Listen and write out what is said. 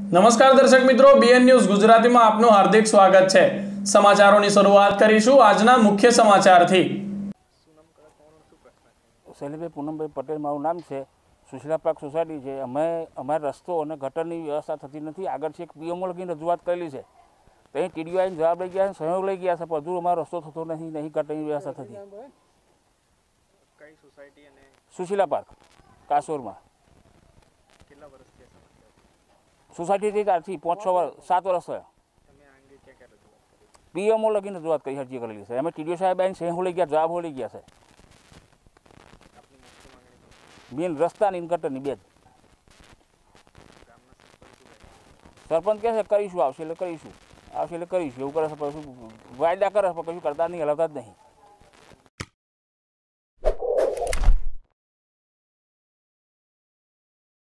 નમસ્કાર દર્શક મિત્રો, બીએન ન્યૂઝ ગુજરાતીમાં આપનું હાર્દિક સ્વાગત છે। સમાચારોની શરૂઆત કરીશું આજના મુખ્ય સમાચારથી। શૈલેષભાઈ પૂનમભાઈ પટેલ મારું નામ છે। સુશીલા પાર્ક સોસાયટી છે। અમારે રસ્તો અને ગટરની વ્યવસ્થા થતી નથી। આગળથી એક પીએમઓ લગીને રજૂઆત કરેલી છે, તો અહીં ટીડીઓ આવીને જવાબ લઈ ગયા, સહયોગ લઈ ગયા છે, પણ હજુ અમારો રસ્તો થતો નથી, નહીં ગટરની વ્યવસ્થા થતી। કઈ સોસાયટી અને સુશીલા પાર્ક કાસોરમાં સોસાયટીથી 5-6 વર્ષ 7 વર્ષ થયા। તમે આ અંગે ક્યાં ક્યાં રજૂઆત કરી? પીએમઓ લગીને રજૂઆત કરી અરજી કરેલી છે। અમે ટીડીઓ સાહેબ આવીને સહયોગ લઈ ગયા, જવાબ લઈ ગયા છે। આપની મુખ્ય માંગણી મેન રસ્તાની ગટરની બે જ। ગામના સરપંચ સરપંચ શું કહે? કહે છે કરીશું, આવશે એટલે કરીશું, આવશે એટલે કરીશું એવું કરે છે, પણ શું વાયદા કરે છે, પણ કશું કરતા નહીં, હલાવતા જ નહીં।